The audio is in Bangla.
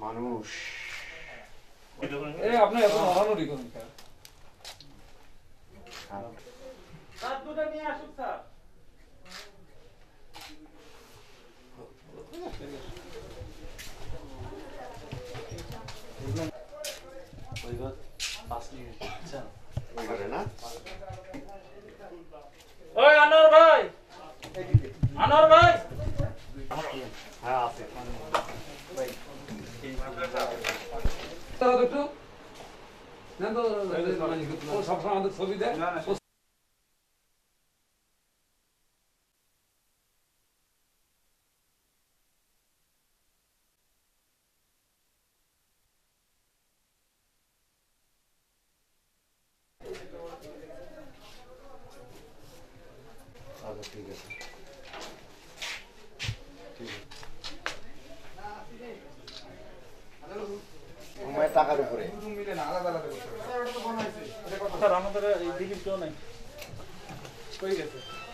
মানুষ এই আপনি এখন অনানুরি করুন স্যার। স্যার দুটো নিয়ে আসুন স্যার। ওই আনোয়ার ভাই, আনোয়ার ভাই। হ্যাঁ আছে একটু নেন তো, ও সবসময় আমাদের ছবি দেয়। আচ্ছা ঠিক আছে টাকার উপরে স্যার আমাদের এই দিকে কেউ নাই, কই গেছে?